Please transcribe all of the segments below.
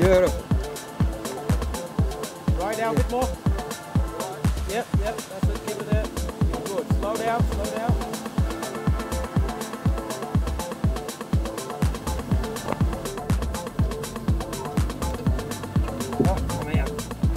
Beautiful. Right down a bit more. Yep, that's it. Keep it there. Good. Slow down, slow down. Oh, come out.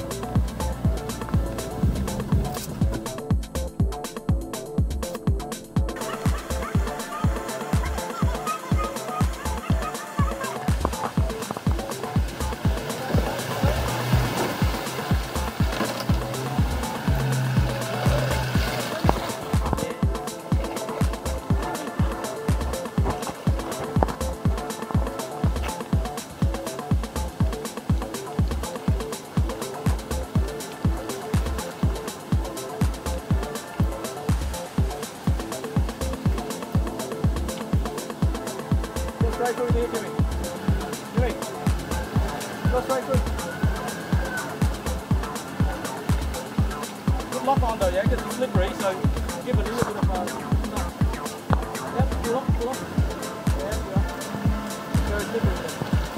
Straight through there, Jimmy. Jimmy, go straight through. Good lock on though, yeah, because it's slippery, so give it a little bit of Yep, pull up, pull up. Yeah, yeah. Very slippery there.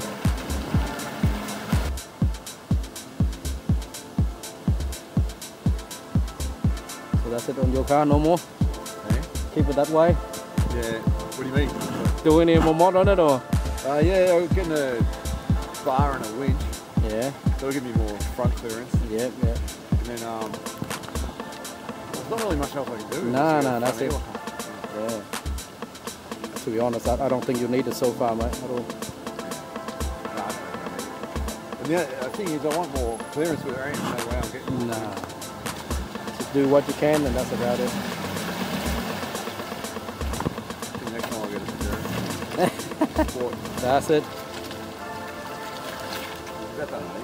So that's it on your car, no more? Okay. Keep it that way? Yeah, what do you mean? Do any more mod on it or? Yeah, I'm getting a bar and a winch. Yeah. That'll give me more front clearance. Yeah. And then, there's not really much else I can do. No, that's it. Yeah. To be honest, I don't think you need it so far, mate, at all. And the thing is, I want more clearance, but there ain't no way I'm getting. Nah. Just do what you can, and that's about it. The next time I'll get a zero. That's it. Is that done?